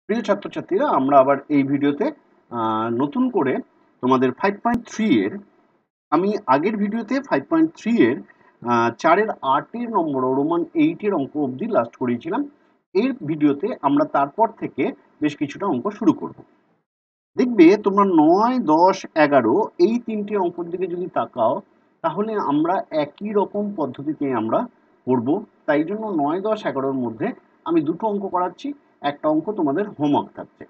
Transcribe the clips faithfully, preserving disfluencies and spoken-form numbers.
প্রিয় ছাত্রছাত্রীরা, আমরা আবার এই ভিডিওতে আহ, নতুন করে তোমাদের ফাইভ পয়েন্ট থ্রি এর আমি আগের ভিডিওতে ফাইভ পয়েন্ট থ্রি এর আহ, চারের আটের নম্বর ও রোমান এইটের অঙ্ক অবধি লাস্ট করিয়েছিলাম। এর ভিডিওতে আমরা তারপর থেকে বেশ কিছুটা অঙ্ক শুরু করব। দেখবে তোমরা নয় দশ এগারো এই তিনটে অঙ্কের দিকে যদি তাকাও, তাহলে আমরা একই রকম পদ্ধতিতে আমরা করব। তাই জন্য নয় দশ এগারোর মধ্যে আমি দুটো অঙ্ক করাচ্ছি, একটা অঙ্ক তোমাদের হোমওয়ার্ক থাকছে।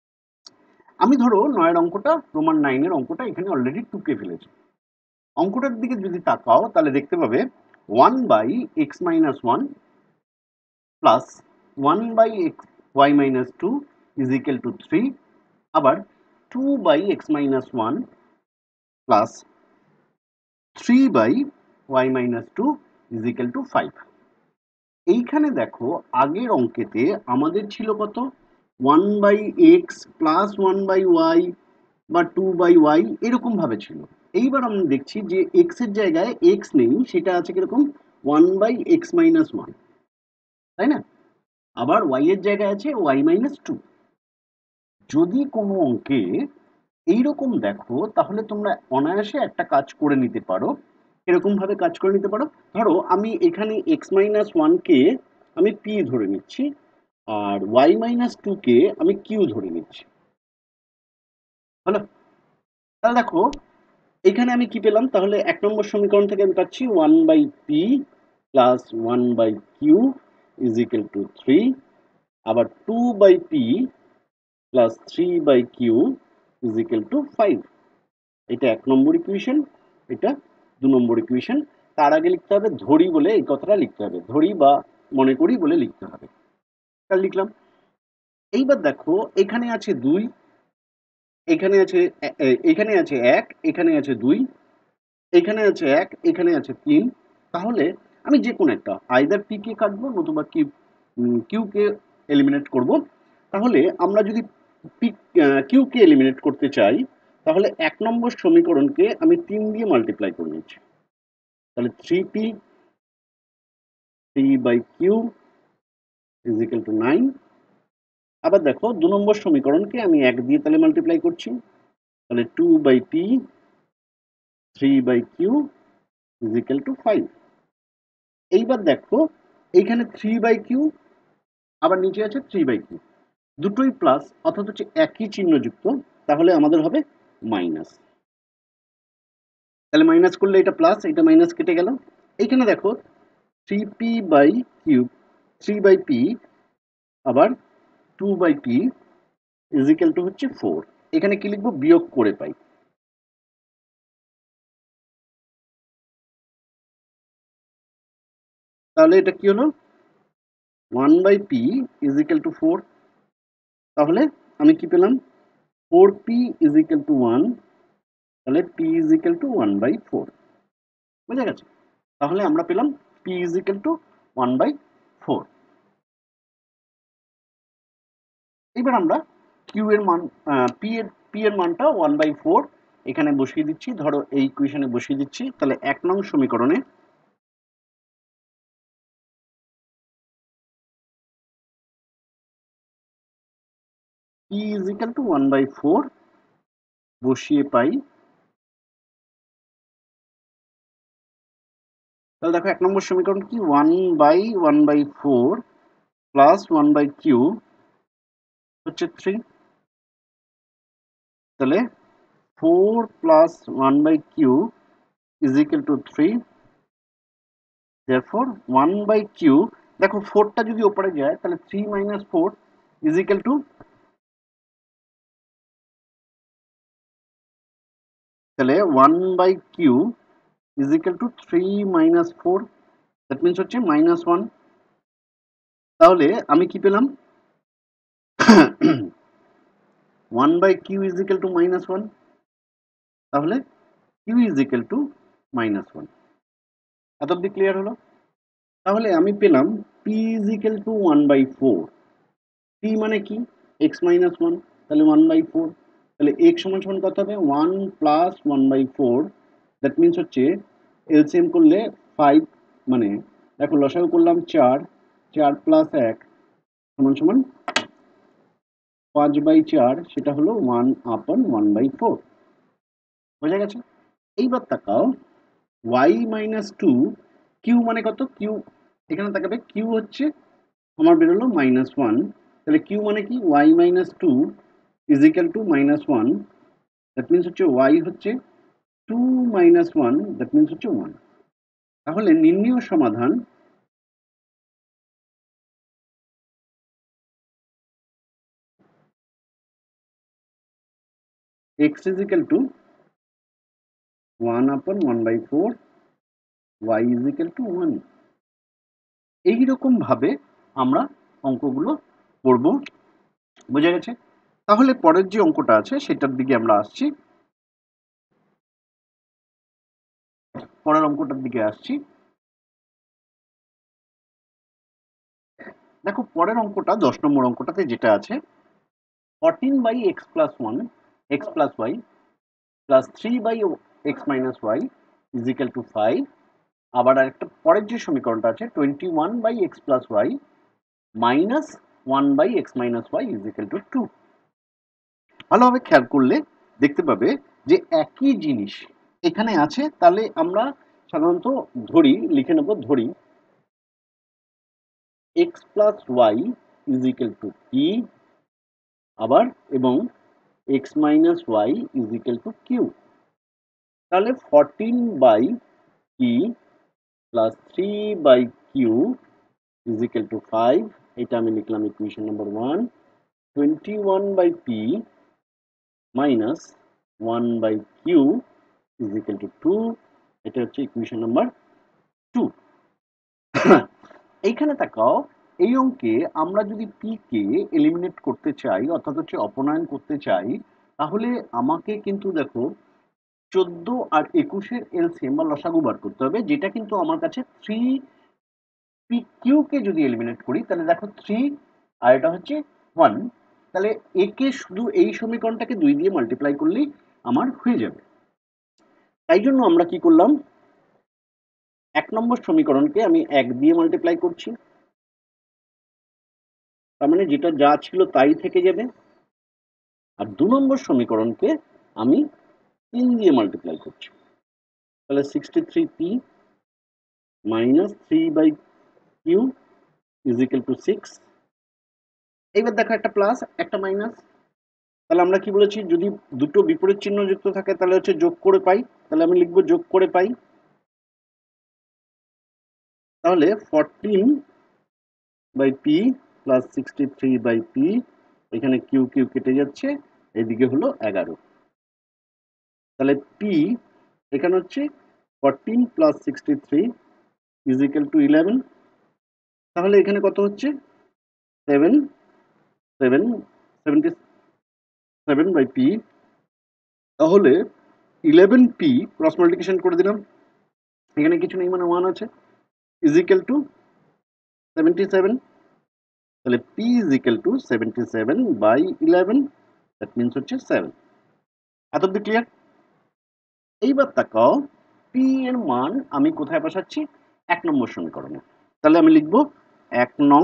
আমি ধরো নয়ের অঙ্কটা রোমান নাইনের অঙ্কটা এখানে অলরেডি টুকে ফেলেছি। অঙ্কটার দিকে যদি তাকাও তাহলে দেখতে পাবে one by x minus one plus one by x y minus two is equal to three. আবার two by x minus one plus three by y minus two is equal to five. এইখানে দেখো আগের অঙ্কেতে আমাদের ছিল কত, one by x plus one by y বা two by y এরকম ভাবে ছিল। এইবার আমরা দেখছি যে এক্স এর জায়গায় এক্স নেই, সেটা আছে কিরকম one by x minus one, তাই না? আবার ওয়াই এর জায়গায় আছে ওয়াই মাইনাস টু। যদি কোনো অঙ্কে এইরকম দেখো তাহলে তোমরা অনায়াসে একটা কাজ করে নিতে পারো। এরকম ভাবে কাজ করে নিতে পারো, ধরো আমি এখানে এক্স মাইনাস ওয়ানকে আমি পি ধরে নিচ্ছি, আর ওয়াই মাইনাস টু কে আমি কিউ ধরে নিচ্ছি। হলো? তাহলে দেখো এখানে আমি কি পেলাম, তাহলে এক নম্বর সমীকরণ থেকে আমি পাচ্ছি one by p plus one by q is equal to three. আবার two by p plus three by q is equal to five. এটা এক নম্বর ইকুয়েশন, এটা দু নম্বর ইকুয়েশন। তার আগে লিখতে হবে ধরি বলে, এই কথাটা লিখতে হবে, ধরি বা মনে করি বলে লিখতে হবে। তাহলে লিখলাম। এইবার দেখো এখানে আছে দুই, এখানে আছে এ- এ- এখানে আছে এক, এখানে আছে দুই, এখানে আছে এক, এখানে আছে তিন। তাহলে আমি যে কোনো একটা আইদার পি কে কাটবো, নতুবা কি কিউ কে এলিমিনেট করব। তাহলে আমরা যদি পি কিউ কে এলিমিনেট করতে চাই, তাহলে এক নম্বর সমীকরণকে আমি তিন দিয়ে মাল্টিপ্লাই করে নিচ্ছি। তাহলে three p three by q is equal to nine. আবার দেখো দু নম্বর সমীকরণকে আমি এক দিয়ে তাহলে মাল্টিপ্লাই করছি, তাহলে two by p three by q is equal to five. এইবার দেখো এইখানে থ্রি বাই কিউ, আবার নিচে আছে থ্রি বাই কিউ, দুটোই প্লাস অর্থাৎ হচ্ছে একই চিহ্নযুক্ত, তাহলে আমাদের হবে মাইনাস। তাহলে মাইনাস করলে এটা প্লাস, এটা মাইনাস কেটে গেল। এইখানে দেখো three p by q three by p আবার two by p is equal to হচ্ছে ফোর। এখানে কি লিখবো, বিয়োগ করে পাই। তাহলে এটা কি হলো, one by p is equal to four. তাহলে আমি কি পেলাম, four p is equal to one. তাহলে p is equal to one by four. বুঝা গেছে? তাহলে আমরা পেলাম p is equal to one by four. এবার আমরা কিউ এর মান, পি এর পি এর মানটা ওয়ান বাই ফোর এখানে বসিয়ে দিচ্ছি। ধরো এই ইকুয়েশনে বসিয়ে দিচ্ছি। তাহলে এক নং সমীকরণে p is equal to one by four বসিয়ে পাই। তাহলে দেখো এক নম্বর সমীকরণ কি, one by one by four plus one by q হচ্ছে থ্রি। তাহলে four plus one by q is equal to three. therefore one by q, দেখো ফোরটা যদি ওপরে যায় তাহলে three minus four is equal to, তাহলে one by q is equal to three minus four, that means হচ্ছে minus one. তাহলে আমি কি পেলাম, one by q is equal to minus one. তাহলে q is equal to minus one. এত অব্দি clear হলো? তাহলে আমি পেলাম p is equal to one by four. P মানে কি, এক্স মাইনাস ওয়ান, তাহলে ওয়ান বাই ফোর। তাহলে এক্স সমান সমান কত হবে, one plus one by four. That means হচ্ছে এলসিএম করলে ফাইভ, মানে দেখো লসাগু করলাম চার, চার প্লাস এক সমান সমান পাঁচ বাই চার সেটা হলো one upon one by four. বোঝা গেছে? এইবার তাকাও ওয়াই মাইনাস টু, কিউ মানে কত? কিউ এখানে তাকাবে, কিউ হচ্ছে আমার বেরোলো মাইনাস ওয়ান, তাহলে কিউ মানে কি? Y minus two is equal to minus one, that means হচ্ছে ওয়াই হচ্ছে two minus one, that means হচ্ছে ওয়ান। তাহলে নির্ণয় সমাধান x is equal to one upon one by four, y is equal to one. এইরকম ভাবে আমরা অঙ্কগুলো করব। বোঝা গেছে? তাহলে পরের যে অঙ্কটা আছে সেটার দিকে আমরা আসছি। পরের অঙ্কটার দিকে আসছি। দেখো পরের অঙ্কটা দশ নম্বর অঙ্কটাতে যেটা আছে fourteen by x plus one x plus y plus three by x minus y is equal to five. আবার আরেকটা পরের যে সমীকরণটা আছে twenty one by x plus y minus one by x minus y is equal to two. ভালোভাবে খেয়াল করলে দেখতে পাবে যে একই জিনিস এখানে আছে। তাহলে আমরা সাধারণত ধরি, লিখে নেব, ধরি x plus y is equal to p, আবার এবং x minus y is equal to q. তাহলে fourteen by p plus three by q is equal to five, এটা আমি লিখলাম equation number one. Twenty one by p minus one by q is equal to two, এটা হচ্ছে equation number two. এইখানে তাকাও, এই অঙ্কে আমরা যদি পি কে এলিমিনেট করতে চাই অর্থাৎ হচ্ছে অপনয়ন করতে চাই, তাহলে আমাকে কিন্তু দেখো চোদ্দ আর একুশের এলসিএম বা লসাগু বার করতে হবে, যেটা কিন্তু আমার কাছে থ্রি পি কিউ কে যদি এলিমিনেট করি তাহলে দেখো থ্রি আর এটা হচ্ছে ওয়ান, তাহলে একে শুধু এই সমীকরণটাকে দুই দিয়ে মাল্টিপ্লাই করলেই আমার হয়ে যাবে। তাই জন্য আমরা কি করলাম, এক নম্বর সমীকরণকে আমি এক দিয়ে মাল্টিপ্লাই করছি, তার মানে যেটা যা ছিল তাই থেকে যাবে। আর দু নম্বর সমীকরণকে আমি তিন দিয়ে মাল্টিপ্লাই করছি, তাহলে sixty three p minus three by q is equal to six. এইবার দেখো একটা প্লাস একটা মাইনাস, তাহলে আমরা কি বলেছি যদি দুটো বিপরীত চিহ্ন যুক্ত থাকে তাহলে হচ্ছে যোগ করে পাই, তাহলে আমি লিখবো যোগ করে পাই। তাহলে fourteen by p plus sixty three by p, এখানে কিউ কিউ কেটে যাচ্ছে, এদিকে হলো এগারো। তাহলে পি এখানে হচ্ছে fourteen plus sixty three is equal to eleven. তাহলে এখানে কত হচ্ছে seven, seven seventy seven by p. তাহলে ইলেভেন পি ক্রস মাল্টিপ্লিকেশন করে দিলাম, এখানে কিছু নেই মানে ওয়ান আছে, is equal to seventy seven. তাহলে p is equal to seventy seven by eleven, that means হচ্ছে সেভেন। এত অব্দি ক্লিয়ার? এইবার তাকাও পি এর মান আমি কোথায় বসাচ্ছি, এক নম্বর সমীকরণে। তাহলে আমি লিখব এক নং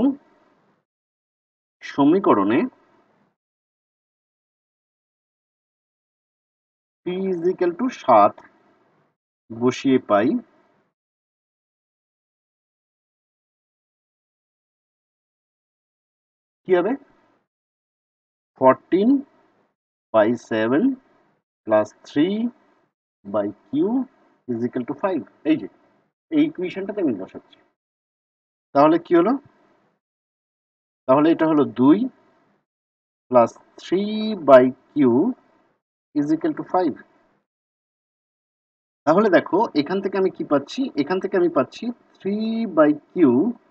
সমীকরণে পি ইজ ইকুয়াল টু সাত বসিয়ে পাই কি হবে, fourteen by seven plus three by q is equal to five. এই যে এই ইকুয়েশনটাতে আমি বসাচ্ছি, তাহলে কি হলো, তাহলে এটা হলো দুই plus three by q is equal to five. তাহলে দেখো এখান থেকে আমি কি পাচ্ছি, এখান থেকে আমি পাচ্ছি থ্রি বাই কিউ,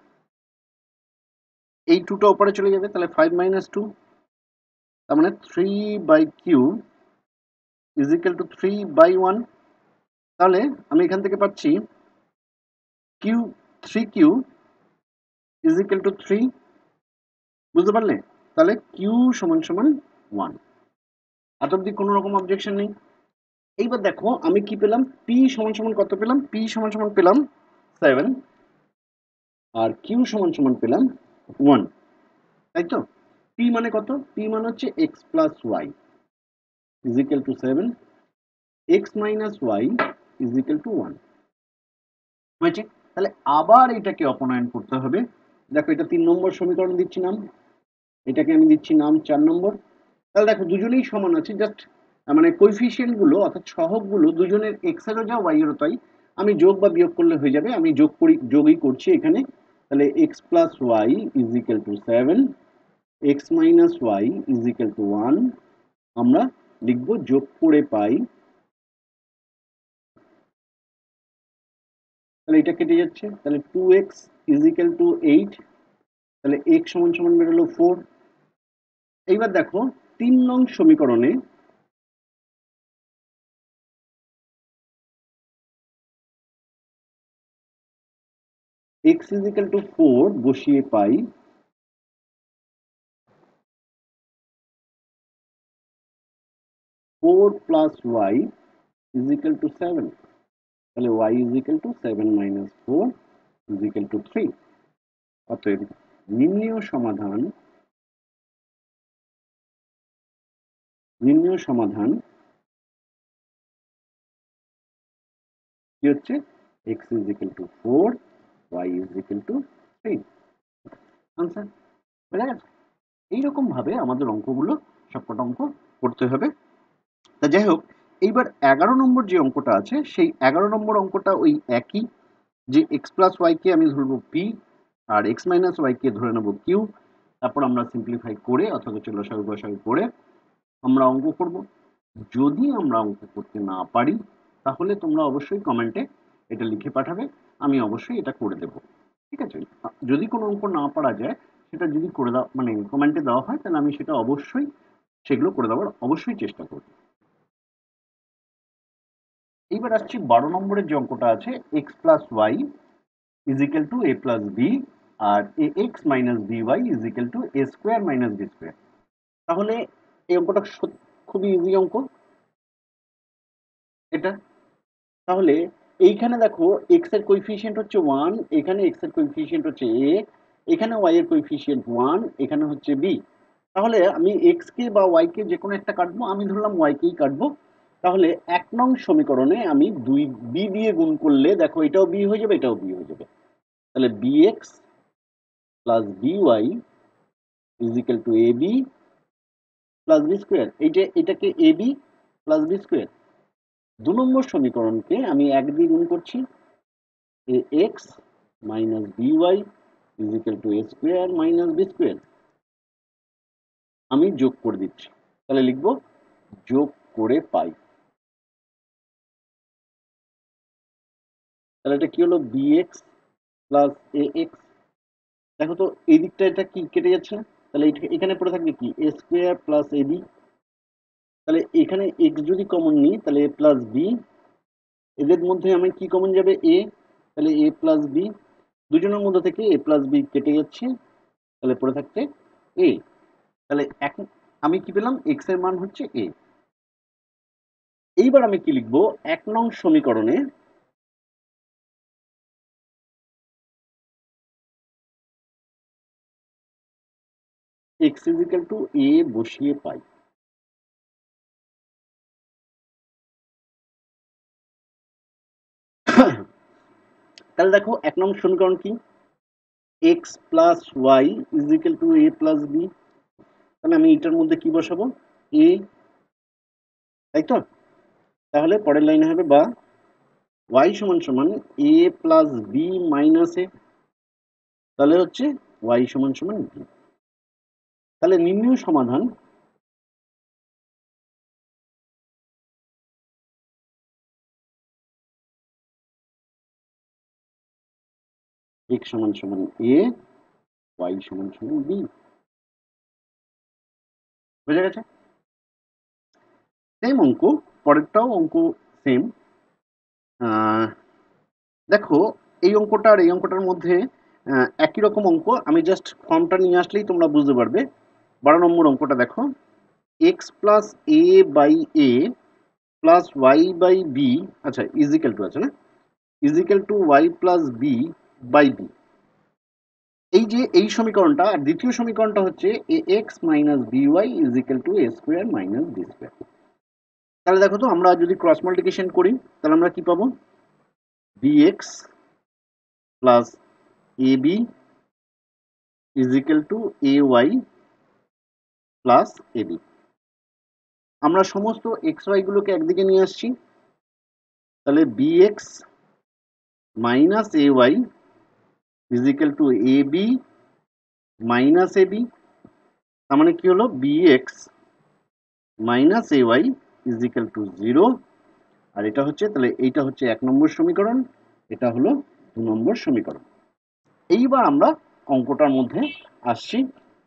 এই টুটা উপরে চলে যাবে, তাহলে ফাইভ মাইনাস টু, তার মানে three by q is equal to three by one. তাহলে আমি এখান থেকে পাচ্ছি q three q is equal to three. বুঝতে পারলে? তাহলে কিউ সমান সমান ওয়ান। এত অব্দি কোনো রকম অবজেকশন নেই। এইবার দেখো আমি কি পেলাম, পি সমান সমান কত পেলাম, পি সমান সমান পেলাম সেভেন আর কিউ সমান সমান পেলাম ওয়ান, তাই তো? p মানে কত, p মানে হচ্ছে x plus y is equal to seven, x minus y is equal to one হয়েছে। তাহলে আবার এটাকে অপনয়ন করতে হবে। দেখো এটা তিন নম্বর সমীকরণ দিচ্ছি নাম, এটাকে আমি দিচ্ছি নাম চার নম্বর। তাহলে দেখো দুজনেই সমান আছে, জাস্ট মানে কোইফিশিয়েন্ট গুলো অর্থাৎ সহগ গুলো দুজনের এক্স এরও যা ওয়াই এরও তাই, আমি যোগ বা বিয়োগ করলে হয়ে যাবে, আমি যোগ করি, যোগই করছি এখানে। তাহলে x plus y is equal to seven, x minus y is equal to one, আমরা লিখবো যোগ করে পাই, তাহলে এটা কেটে যাচ্ছে, তাহলে two x is equal to eight, তাহলে এক্স সমান সমান বেরোলো ফোর। এইবার দেখো তিন নং সমীকরণে x is equal to four বসিয়ে পাই four plus y is equal to seven, তাহলে y is equal to seven minus four is equal to three. অতএব নির্ণেয় সমাধান নির্ণেয় সমাধান কি হচ্ছে, x is equal to four, y is equal to three. Answer বোঝা গেছে? এইরকম ভাবে আমাদের অঙ্কগুলো সবকটা অঙ্ক করতে হবে। তা যাই হোক, এইবার এগারো নম্বর যে অঙ্কটা আছে সেই এগারো নম্বর অঙ্কটা ওই একই, যে এক্স প্লাস ওয়াইকে আমি ধরবো পি আর এক্স মাইনাস ওয়াইকে ধরে নেবো কিউ, তারপর আমরা সিম্পলিফাই করে অথবা লসাগু গসাগু করে আমরা অঙ্ক করব। যদি আমরা অঙ্ক করতে না পারি তাহলে তোমরা অবশ্যই কমেন্টে এটা লিখে পাঠাবে, আমি অবশ্যই এটা করে দেব, ঠিক আছে? যদি কোনো অঙ্ক না পারা যায় সেটা যদি করে দাও মানে কমেন্টে দেওয়া হয় তাহলে আমি সেটা অবশ্যই সেগুলো করে দেওয়ার অবশ্যই চেষ্টা করব। এইবার আসছি বারো নম্বরের যে অঙ্কটা আছে, x plus y is equal to a plus b আর a x minus b y is equal to a square minus b square. তাহলে এই অঙ্কটা খুবই ইজি অঙ্ক এটা। তাহলে এইখানে দেখো এক্স এর কোএফিসিয়েন্ট হচ্ছে ওয়ান, এখানে এক্স এর কোএফিসিয়েন্ট হচ্ছে এ, এখানে ওয়াই এর কোএফিসিয়েন্ট ওয়ান, এখানে হচ্ছে বি। তাহলে আমি এক্স কে বা ওয়াই কে যে কোনো একটা কাটবো, আমি ধরলাম ওয়াই কেই কাটবো। তাহলে এক নং সমীকরণে আমি দুই বি দিয়ে গুণ করলে দেখো এটাও বি হয়ে যাবে এটাও বি হয়ে যাবে, তাহলে b x plus b y is equal to a b plus b square. এইটা এটাকে a b plus b square. দু নম্বর সমীকরণকে আমি এক দিয়ে গুণ করছি, a x minus b y is equal to a square minus b square. আমি যোগ করে দিচ্ছি, তাহলে লিখবো যোগ করে পাই, তাহলে এটা কি হলো b x plus a x. দেখো তো এই দিকটা এটা কি কেটে যাচ্ছে না, তাহলে এখানে পড়ে থাকবে কি a square plus a b, তাহলে এখানে এক্স যদি কমন নিই তাহলে এ প্লাস বি, এদের মধ্যে আমি কি কমন যাবে এ, তাহলে এ প্লাস বি, দুজনের মধ্যে থেকে এ প্লাস বি কেটে যাচ্ছে, তাহলে পড়ে থাকছে এ। তাহলে এখন আমি কি পেলাম, এক্স এর মান হচ্ছে এ। এইবার আমি কি লিখবো, এক নং সমীকরণে x is equal to a বসিয়ে পাই। তাহলে দেখো এক নং সমীকরণ কি, x plus y is equal to a plus b, তাহলে আমি এটার মধ্যে কি বসাবো এ, তাই তো? তাহলে পরের লাইনে হবে বা ওয়াই সমান সমান a plus b minus a, তাহলে হচ্ছে ওয়াই সমান সমান বি। তাহলে নির্ণয় সমাধান এক্স সমান সমান এ, ওয়াই সমান সমান বি। বুঝা গেছে? সেম অঙ্ক, পরেরটাও অঙ্ক সেম। দেখো এই অঙ্কটা আর এই অঙ্কটার মধ্যে একই রকম অঙ্ক, আমি জাস্ট ফর্মটা নিয়ে আসলেই তোমরা বুঝতে পারবে। বারো নম্বর অঙ্কটা দেখো, x plus a by a plus y by b, আচ্ছা ইজিক্যাল টু আছে না, equal to y plus b by b. এই যে এই সমীকরণটা, আর দ্বিতীয় সমীকরণটা হচ্ছে a x minus b y is equal to a square minus b square. তাহলে দেখো তো আমরা যদি ক্রস মাল্টিপ্লিকেশন করি তাহলে আমরা কি পাবো, b x plus a b is equal to a y plus a b. আমরা সমস্ত এক্স ওয়াই গুলোকে একদিকে নিয়ে আসছি, তাহলে b x minus a y is equal to a b minus a b. তার মানে কি হলো, b x minus a y is equal to zero. আর এটা হচ্ছে, তাহলে এইটা হচ্ছে এক নম্বর সমীকরণ, এটা হলো দু নম্বর সমীকরণ। এইবার আমরা অঙ্কটার মধ্যে আসছি।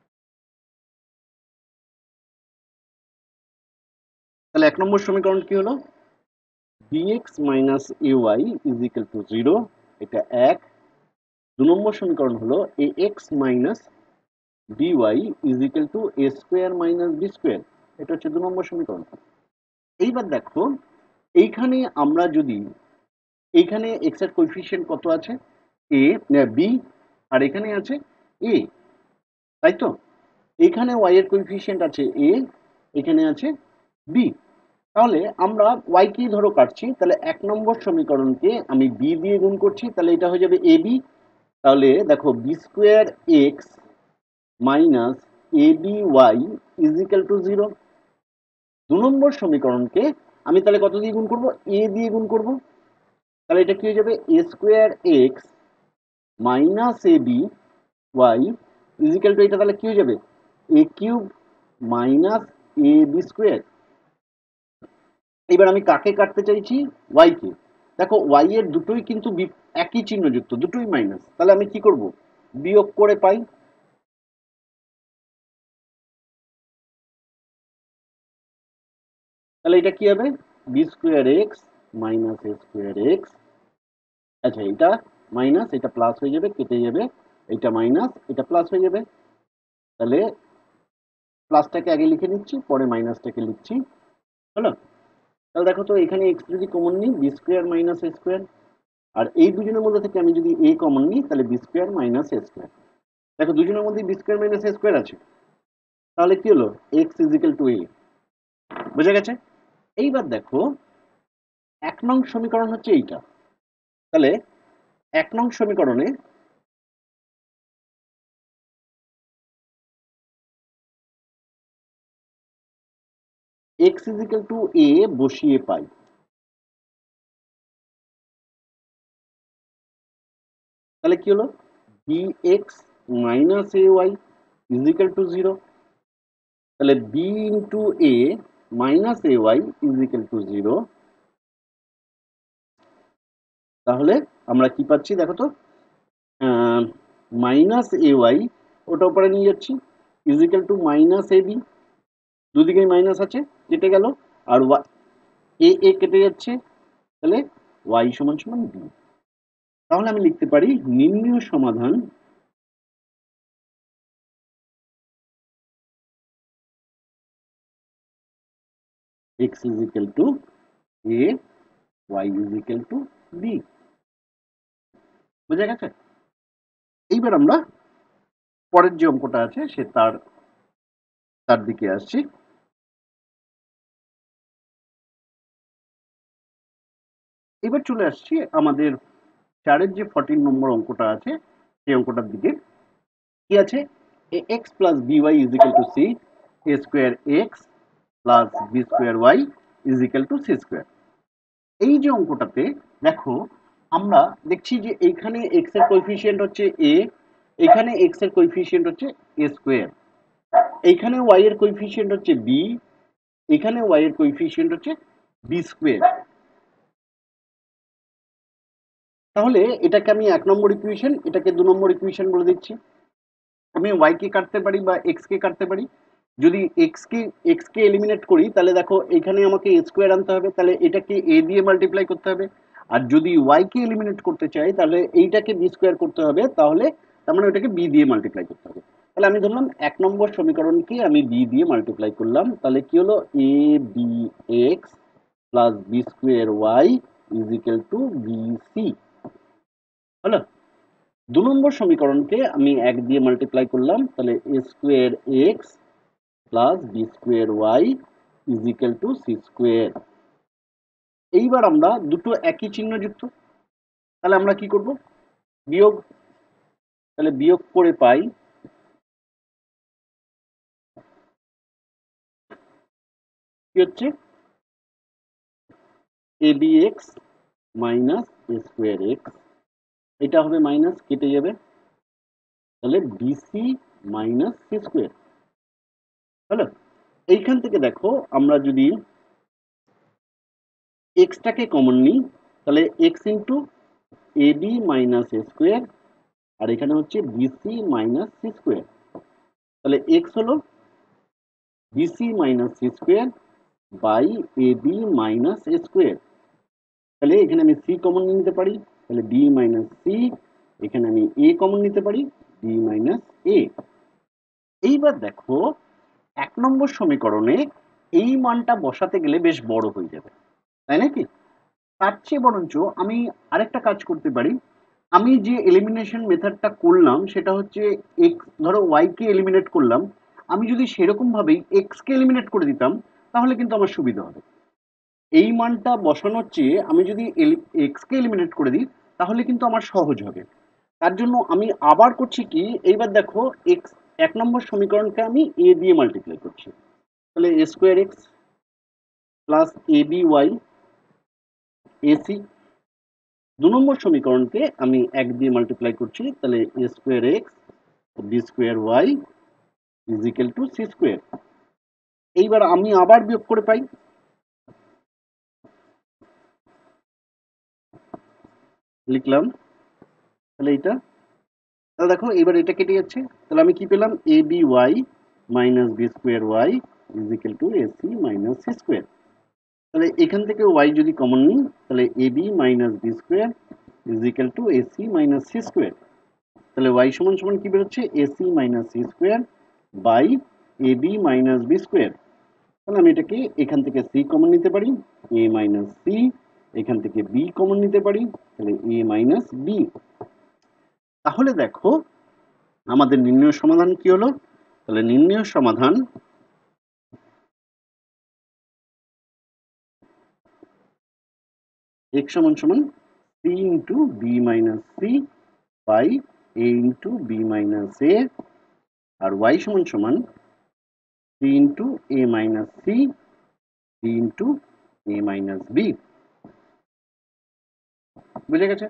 তাহলে এক নম্বর সমীকরণ কি হলো, b x minus a y is equal to zero, এটা এক। দু নম্বর সমীকরণ হলো a x minus b y is equal to a square minus b square, এটা হচ্ছে দু নম্বর সমীকরণ। এইবার দেখো এইখানে আমরা যদি, এইখানে এক্স এর কোএফিসিয়েন্ট কত আছে, এ বি, আর এখানে আছে এ, তাই তো। এখানে ওয়াই এর কোএফিসিয়েন্ট আছে এ, এখানে আছে বি। তাহলে আমরা ওয়াই কি ধরো কাটছি, তাহলে এক নম্বর সমীকরণকে আমি বি দিয়ে গুণ করছি, তাহলে এটা হয়ে যাবে এ বি। তাহলে দেখো b square x minus a b y is equal to zero. দু নম্বর সমীকরণকে আমি তাহলে কত দিয়ে গুণ করব, এ দিয়ে গুণ করব, তাহলে এটা কি হয়ে যাবে a square x minus a b y is equal to, এটা তাহলে কি হয়ে যাবে a cube minus a b square. এবার আমি কাকে কাটতে চাইছি, ওয়াই কে। দেখো ওয়াই এর দুটোই কিন্তু একই চিহ্নযুক্ত, দুটোই মাইনাস, তাহলে আমি কি করব, বিয়োগ করে পাই। তাহলে এটা কি হবে, b square x minus a square x. আচ্ছা এটা মাইনাস, এটা প্লাস হয়ে যাবে, কেটে যাবে, এটা মাইনাস, এটা প্লাস হয়ে যাবে। তাহলে প্লাসটাকে আগে লিখে নিচ্ছি, পরে মাইনাসটাকে লিখছি, হলো। তাহলে দেখো তো এখানে এক্স যদি কমন নিই, b square minus a square, আর এই দুজনের মধ্যে থেকে আমি যদি এ কমন নিই তাহলে b square minus a square. দেখো দুজনের মধ্যে b square minus a square আছে, তাহলে কি হলো x is equal to a, বুঝে গেছে। এইবার দেখো এক নং সমীকরণ হচ্ছে এইটা, তাহলে এক নং সমীকরণে x is equal to a বসিয়ে পাই। তাহলে কি হলো, b x minus a y is equal to zero. তাহলে b into a minus a y is equal to zero. তাহলে আমরা কি পাচ্ছি দেখো তো, মাইনাস এ ওয়াই ওটা উপরে নিয়ে যাচ্ছি is equal to minus a b, দুদিকেই মাইনাস আছে, কেটে গেল, আর এ এ কেটে যাচ্ছে, তাহলে ওয়াই সমান সমান বি। তাহলে আমি লিখতে পারি নির্ণয় সমাধান x is equal to a, y is equal to b. বোঝা গেছে। এইবার আমরা পরের যে অঙ্কটা আছে সে তার তার দিকে আসছি। এবার চলে আসছি আমাদের চারের যে ফোরটিন নম্বর অঙ্কটা আছে সেই অঙ্কটার দিকে। কি আছে, a x plus b y is equal to c, a square x plus b square y is equal to c square. এই যে অঙ্কটাতে দেখো আমরা দেখছি যে এইখানে এক্স এর কোএফিসিয়েন্ট হচ্ছে এ, এখানে এক্স এর কোএফিসিয়েন্ট হচ্ছে এ স্কোয়ার, এইখানে ওয়াই এর কোএফিসিয়েন্ট হচ্ছে বি, এখানে ওয়াই এর কোএফিসিয়েন্ট হচ্ছে বি স্কোয়ার। তাহলে এটাকে আমি এক নম্বর ইকুয়েশন, এটাকে দু নম্বর ইকুয়েশন বলে দিচ্ছি। আমি ওয়াই কে কাটতে পারি বা এক্স কে কাটতে পারি। যদি এক্স কে এক্স কে এলিমিনেট করি তাহলে দেখো এখানে আমাকে এ স্কোয়ার আনতে হবে, তাহলে এটাকে এ দিয়ে মাল্টিপ্লাই করতে হবে। আর যদি ওয়াই কে এলিমিনেট করতে চাই তাহলে এইটাকে বি স্কোয়ার করতে হবে, তাহলে তার মানে ওটাকে বি দিয়ে মাল্টিপ্লাই করতে হবে। তাহলে আমি ধরলাম এক নম্বর সমীকরণকে আমি বি দিয়ে মাল্টিপ্লাই করলাম, তাহলে কি হলো a b x plus b square y is equal to b c, হলো। দু নম্বর সমীকরণকে আমি এক দিয়ে মাল্টিপ্লাই করলাম, তাহলে a square x plus b square y is equal to c square. এইবার আমরা দুটো একই চিহ্ন যুক্ত, তাহলে আমরা কি করব, বিয়োগ। তাহলে বিয়োগ করে পাই কি হচ্ছে, a b x minus a square x, এটা হবে মাইনাস, কেটে যাবে, তাহলে বিসি মাইনাস সি স্কোয়ার হলো। এইখান থেকে দেখো আমরা যদি এক্সটাকে কমন নিই, তাহলে x into a b minus a square, আর এখানে হচ্ছে বিসি মাইনাস সি স্কোয়ার, তাহলে এক্স হলো b c minus c square by a b minus a square. তাহলে এখানে আমি সি কমন নিতে পারি, তাহলে বি মাইনাস সি, এখানে আমি এ কমন নিতে পারি, বি মাইনাস এ। এইবার দেখো এক নম্বর সমীকরণে এই মানটা বসাতে গেলে বেশ বড় হয়ে যাবে, তাই নাকি? তার চেয়ে বরঞ্চ আমি আরেকটা কাজ করতে পারি। আমি যে এলিমিনেশন মেথডটা করলাম সেটা হচ্ছে এক্স, ধরো ওয়াই কে এলিমিনেট করলাম, আমি যদি সেরকম ভাবেই এক্স কে এলিমিনেট করে দিতাম তাহলে কিন্তু আমার সুবিধা হবে। এই মানটা বসানোর চেয়ে আমি যদি এক্স কে এলিমিনেট করে দিই তাহলে কিন্তু আমার সহজ হবে। তার জন্য আমি আবার করছি কি, এইবার দেখো এক্স, এক নম্বর সমীকরণকে আমি এ দিয়ে মাল্টিপ্লাই করছি, তাহলে a square x plus a b y a c. দু নম্বর সমীকরণকে আমি এক দিয়ে মাল্টিপ্লাই করছি, তাহলে a square x b square y is equal to c square. এইবার আমি আবার বিয়োগ করে পাই, লিখলাম, তাহলে এইটা, তাহলে দেখো এবার এটা কেটে যাচ্ছে, তাহলে আমি কি পেলাম, a b y minus b square y is equal to a c minus c square. তাহলে এখান থেকে ওয়াই যদি কমন নিই, তাহলে a b minus b square is equal to a c minus c square. তাহলে ওয়াই সমান সমান কি বেরোচ্ছে, a c minus c square by a b minus b square. তাহলে আমি এটাকে এখান থেকে সি কমন নিতে পারি, এ মাইনাস সি, এখান থেকে বি কমন নিতে পারি, তাহলে এ মাইনাস বি। তাহলে দেখো আমাদের নির্ণয় সমাধান কি হলো, তাহলে নির্ণয় সমাধান x সমান সমান c into b minus c by a into b minus a, আর y সমান সমান c into a minus c b into a minus b. বুঝে গেছে?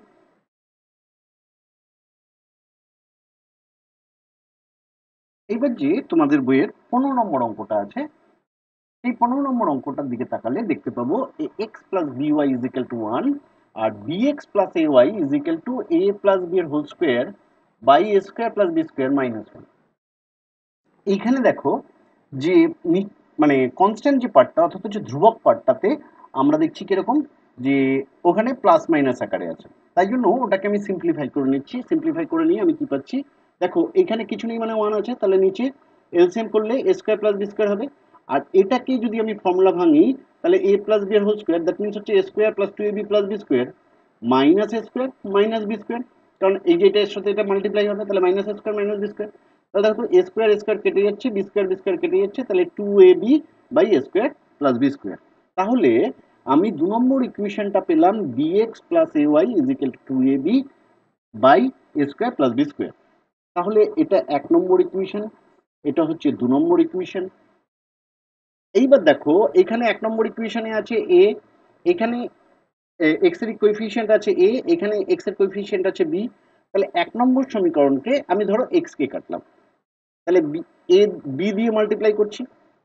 এইবার যে তোমাদের বইয়ের পনেরো নম্বর অঙ্কটা আছে, এই পনেরো নম্বর অঙ্কটার দিকে তাকালে দেখতে পাবো x plus b y is equal to one, আর b x plus a y is equal to a plus b এর whole square by a square plus b square minus one. এইখানে দেখো যে মানে কনস্ট্যান্ট যে পার্টটা অর্থাৎ হচ্ছে ধ্রুবক পার্টটাতে আমরা দেখছি কিরকম, যে ওখানে প্লাস মাইনাস আকারে আছে, তাই জন্য ওটাকে আমি সিম্পলিফাই করে নিচ্ছি। সিম্পলিফাই করে নিয়ে আমি কি পাচ্ছি, দেখো এখানে কিছু নেই মানে ওয়ান আছে, তাহলে নিচে এলসিএম করলে a square plus b square হবে। আর এটাকে যদি আমি ফর্মুলা ভাঙি, তাহলে এ প্লাস বি এর হোল স্কোয়ার, দ্যাট মিনস হচ্ছে a square plus two a b plus b square minus a square minus b square, কারণ এই যে এটার সাথে এটা মাল্টিপ্লাই হবে, তাহলে minus a square minus b square. তাহলে দেখো এ স্কোয়ার স্কোয়ার কেটে যাচ্ছে, বি স্কোয়ার বি স্কোয়ার কেটে যাচ্ছে, তাহলে two a b by a square plus b square. তাহলে আমি দু নম্বর ইকুয়েশনটা পেলাম b x plus a y is equal to a b by a square plus b square. তাহলে এটা এক নম্বর ইকুয়েশন, এটা হচ্ছে দু নম্বর ইকুয়েশন। এইবার দেখো এখানে এক নম্বর ইকুয়েশনে আছে এ, এখানে এক্স এর কোএফিসিয়েন্ট আছে এ, এখানে এক্স এর কোএফিসিয়েন্ট আছে বি। তাহলে এক নম্বর সমীকরণকে আমি ধরো এক্স কে কাটলাম, তাহলে এ বি দিয়ে মাল্টিপ্লাই করছি,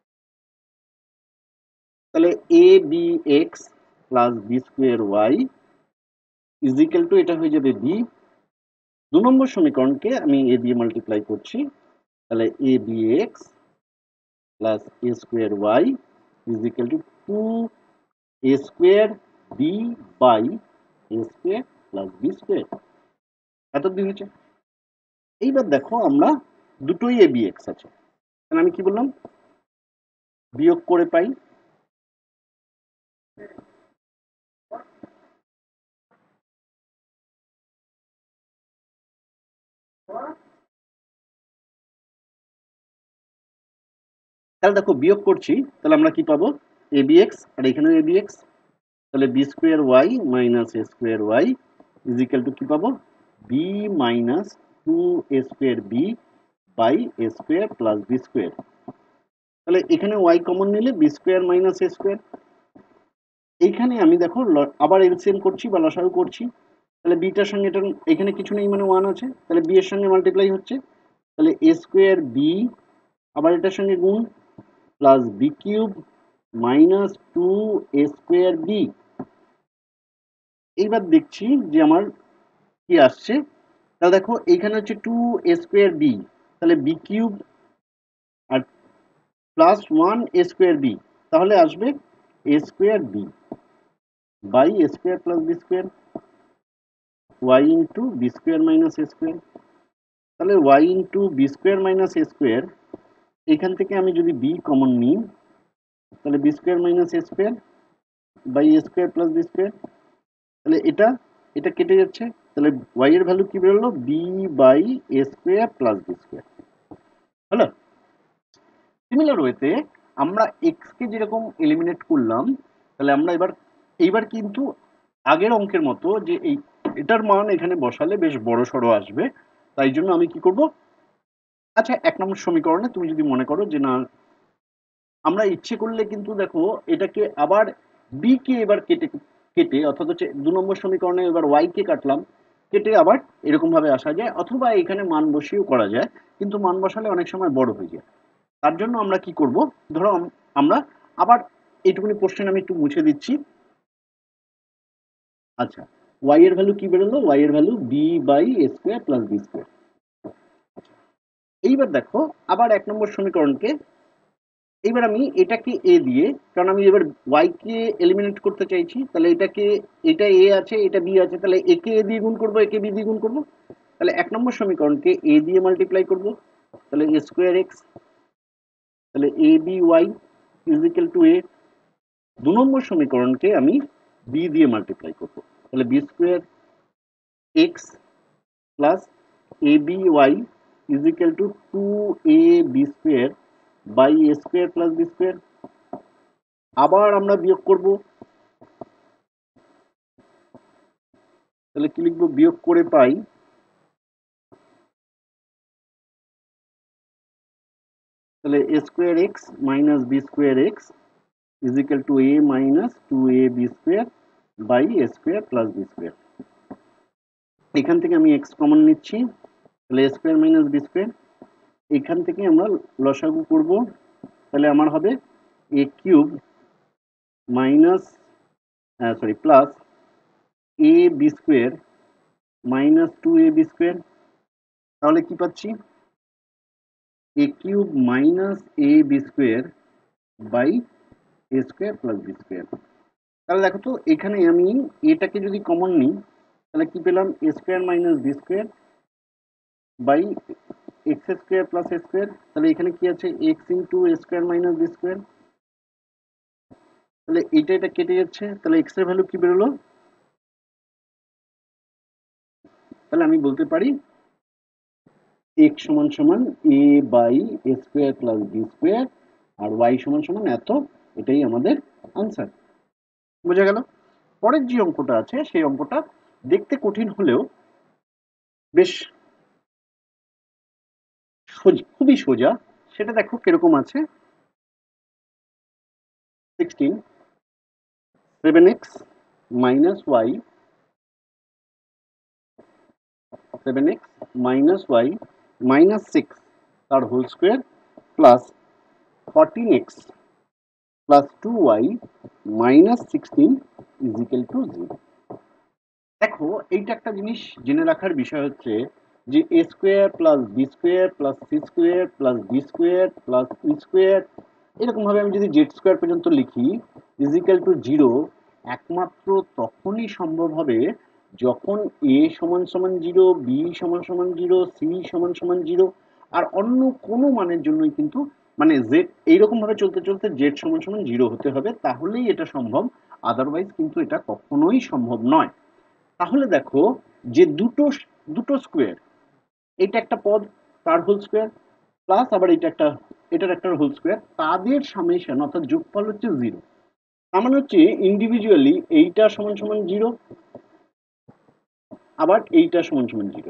তাহলে a b x plus b square y is equal to এটা হয়ে যাবে বি। দু নম্বর সমীকরণকে আমি এ দিয়ে মাল্টিপ্লাই করছি, তাহলে a b x plus a square y is equal to two a square b by a square plus b square. এত অব্দি হয়েছে। এইবার দেখো আমরা দুটোই এ বি এক্স আছে, তাহলে আমি কি বললাম, বিয়োগ করে পাই তাহলে দেখো বিয়োগ করছি, তাহলে আমরা কি পাবো, এ বি এক্স, আর এখানেও এ বি এক্স, তাহলে b square y minus a square y is equal to কি পাবো, b minus two a square b by a square plus b square. তাহলে এখানে ওয়াই কমন নিলে b square minus a square. এইখানে আমি দেখো আবার এলসিএম করছি বা লসাগু করছি, তাহলে বিটার সঙ্গে এটা এখানে কিছু নেই মানে ওয়ান আছে, তাহলে বি এর সঙ্গে মাল্টিপ্লাই হচ্ছে, তাহলে এ স্কোয়ার বি আবার এটার সঙ্গে গুণ plus b cube minus two a square b. এইবার দেখছি যে আমার কি আসছে, তাহলে দেখো এইখানে হচ্ছে টু এ স্কোয়ার বি, তাহলে বি কিউব আর plus one a square b, তাহলে আসবে a square b by a square plus b square y into b square minus a square. তাহলে y into b square minus a square, এখান থেকে আমি যদি b common নিই তাহলে b square minus a square by a square plus b square. তাহলে এটা এটা কেটে যাচ্ছে, তাহলে ওয়াই এর ভ্যালু কি বেরোলো, b by a square plus b square. হলো। সিমিলার ওয়েতে আমরা এক্স কে যেরকম এলিমিনেট করলাম, তাহলে আমরা এবার এইবার কিন্তু আগের অঙ্কের মতো যে এই এটার মান এখানে বসালে বেশ বড় সড়ো আসবে, তাই জন্য আমি কি করব, আচ্ছা এক নম্বর সমীকরণে তুমি যদি মনে করো যে না আমরা ইচ্ছে করলে কিন্তু দেখো এটাকে আবার বি কে এবার কেটে কেটে অর্থাৎ হচ্ছে দু নম্বর সমীকরণে এবার ওয়াই কে কাটলাম, কেটে আবার এরকম ভাবে আসা যায়, অথবা এখানে মান বসিয়েও করা যায়, কিন্তু মান বসালে অনেক সময় বড় হয়ে যায়। তার জন্য আমরা কি করব, ধরো আমরা আবার এইটুকুনি পোর্শন আমি একটু মুছে দিচ্ছি। আচ্ছা, ওয়াই এর ভ্যালু কি বেরোলো, ওয়াই এর value b by a square plus b square. এইবার দেখো আবার এক নম্বর সমীকরণকে, এইবার আমি এটাকে এ দিয়ে, কারণ আমি এবার ওয়াই কে এলিমিনেট করতে চাইছি, তাহলে এটাকে এটা এ আছে এটা বি আছে, তাহলে এ কে এ দিয়ে গুণ করবো, একে বি দিয়ে গুণ করবো, তাহলে এক নম্বর সমীকরণকে এ দিয়ে মাল্টিপ্লাই করবো, তাহলে এ স্কোয়ার এক্স, তাহলে a b y is equal to a. দু নম্বর সমীকরণকে আমি বি দিয়ে মাল্টিপ্লাই করবো, তাহলে b square x plus a b y is equal to two a b square by a square plus b square. আবার আমরা বিয়োগ করব, তাহলে কি লিখবো, বিয়োগ করে পাই তাহলে a square x minus b square x is equal to a minus two a b square by a square plus b square. এখান থেকে আমি এক্স কমন নিচ্ছি, তাহলে a square minus b square, এখান থেকে আমরা লসাগু করব, তাহলে আমার হবে a cube minus sorry plus a b square minus two a b square. তাহলে কি পাচ্ছি, a cube minus a b square by a square plus b square. তাহলে দেখো তো এখানে আমি এটাকে যদি কমন নিই তাহলে কি পেলাম, a square minus b square by x square plus a square. তাহলে এখানে কি আছে, x into a square minus b square, তাহলে এটা এটা কেটে যাচ্ছে, তাহলে এক্স এর ভ্যালু কি বেরোলো, তাহলে আমি বলতে পারি এক্স সমান সমান a by a square plus b square আর ওয়াই সমান সমান এত, এটাই আমাদের আনসার। বোঝা গেল। পরের যে অঙ্কটা আছে সেই অঙ্কটা দেখতে কঠিন হলেও বেশ খুবই সোজা। সেটা দেখো কিরকম আছে, sixteen seven x minus y seven x minus y minus six তার whole square plus fourteen x plus two y minus sixteen is equal to zero. দেখো এইটা একটা জিনিস জেনে রাখার বিষয় হচ্ছে যে a square plus b square plus c square plus d square plus e square, এরকম ভাবে আমি যদি জেড স্কোয়ার পর্যন্ত লিখি ইজ ইকুয়াল টু জিরো, একমাত্র তখনই সম্ভব হবে যখন এ সমান সমান জিরো, বি সমান সমান জিরো, সি সমান সমান জিরো, আর অন্য কোনো মানের জন্যই কিন্তু মানে জেড এইরকম ভাবে চলতে চলতে জেড সমান সমান জিরো হতে হবে, তাহলেই এটা সম্ভব, আদারওয়াইজ কিন্তু এটা কখনোই সম্ভব নয়। তাহলে দেখো যে দুটো দুটো স্কোয়ার, এটা একটা পদ তার হোল স্কোয়ার প্লাস আবার এটা একটা এটার একটা হোল স্কোয়ার, তাদের সামেশন অর্থাৎ যোগফল হচ্ছে জিরো। তার মানে হচ্ছে ইন্ডিভিজুয়ালি এইটা সমান সমান জিরো, আবার এইটা সমান সমান জিরো।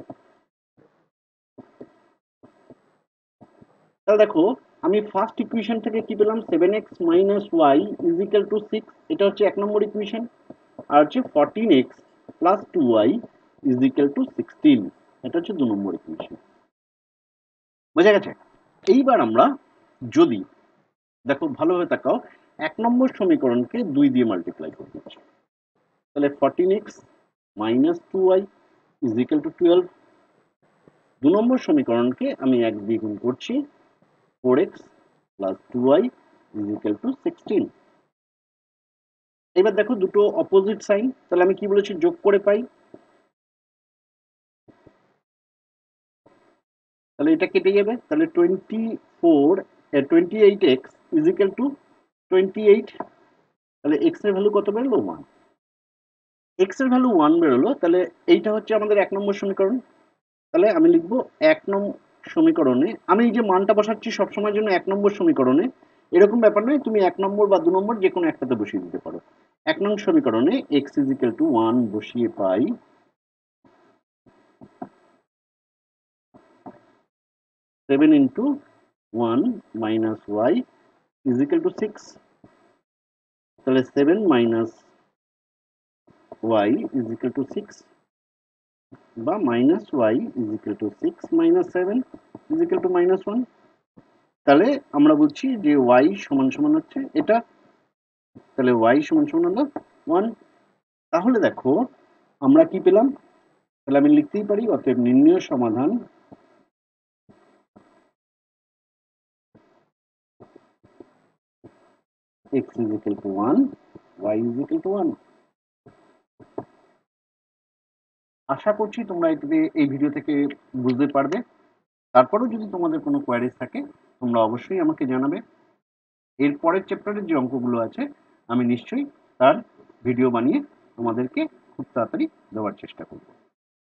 তাহলে দেখো আমি ফার্স্ট ইকুয়েশন থেকে কি পেলাম, seven x minus y is equal to six, এটা হচ্ছে এক নম্বর ইকুয়েশন। আর হচ্ছে fourteen x plus two y is equal to sixteen, এটা হচ্ছে দু নম্বর ইকুয়েশন। বোঝা গেছে? এইবার আমরা যদি দেখো ভালোভাবে তাকাও, এক নম্বর সমীকরণকে দুই দিয়ে মাল্টিপ্লাই করে দিচ্ছি, তাহলে fourteen x minus two y is equal to twelve. দু নম্বর সমীকরণকে আমি এক দিয়ে গুণ করছি, four x plus two y is equal to sixteen. এবার দেখো দুটো অপোজিট সাইন, তাহলে আমি কি বলেছি, যোগ করে পাই, তাহলে এটা কেটে যাবে, তাহলে twenty four twenty eight x is equal to twenty eight, তাহলে এক্স এর ভ্যালু কত বেরোলো, ওয়ান। এক্স এর ভ্যালু ওয়ান বেরোলো, তাহলে এইটা হচ্ছে আমাদের এক নম্বর সমীকরণ। তাহলে আমি লিখবো এক নম্বর সমীকরণে, আমি এই যে মানটা বসাচ্ছি সবসময়ের জন্য এক নম্বর সমীকরণে, এরকম ব্যাপার নয়, তুমি এক নম্বর বা দু নম্বর যে কোনো একটাতে বসিয়ে দিতে পারো। এক নং সমীকরণে x is equal to one বসিয়ে পাই seven into one minus y is equal to six, তাহলে seven minus y is equal to six, বা minus y is equal to six minus seven is equal to minus one. তাহলে আমরা বলছি যে Y সমান সমান হচ্ছে এটা, তাহলে ওয়াই সমান সমান হলো ওয়ান। তাহলে দেখো আমরা কি পেলাম, তাহলে আমি লিখতেই পারি অতএব নির্ণয় সমাধান x is equal to one, y is equal to one. আশা করছি তোমরা এটাতে এই ভিডিও থেকে বুঝতে পারবে। তারপরেও যদি তোমাদের কোনো কোয়ারিজ থাকে তোমরা অবশ্যই আমাকে জানাবে। এর পরের চ্যাপ্টারের যে অঙ্কগুলো আছে আমি নিশ্চয়ই তার ভিডিও বানিয়ে তোমাদেরকে খুব তাড়াতাড়ি দেওয়ার চেষ্টা করব।